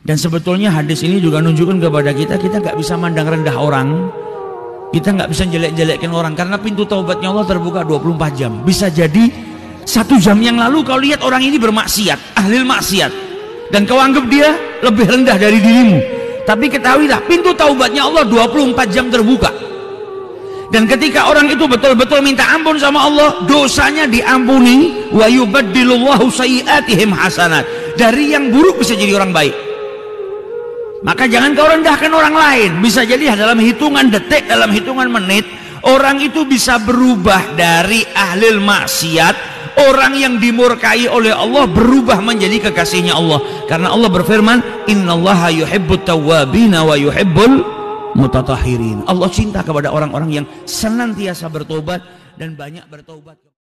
Dan sebetulnya hadis ini juga nunjukkan kepada kita nggak bisa mandang rendah orang, kita nggak bisa jelek-jelekin orang, karena pintu taubatnya Allah terbuka 24 jam. Bisa jadi 1 jam yang lalu kau lihat orang ini bermaksiat, ahli maksiat, dan kau anggap dia lebih rendah dari dirimu, tapi ketahuilah pintu taubatnya Allah 24 jam terbuka. Dan ketika orang itu betul-betul minta ampun sama Allah, dosanya diampuni. Wa yubaddilullahu sayyi'atihim hasanat. Dari yang buruk bisa jadi orang baik. Maka jangan kau rendahkan orang lain. Bisa jadi dalam hitungan detik, dalam hitungan menit, orang itu bisa berubah dari ahli maksiat, orang yang dimurkai oleh Allah, berubah menjadi kekasihnya Allah. Karena Allah berfirman, innallaha yuhibbut tawwabina wa yuhibbul mutatahhirin. Allah cinta kepada orang-orang yang senantiasa bertobat dan banyak bertobat.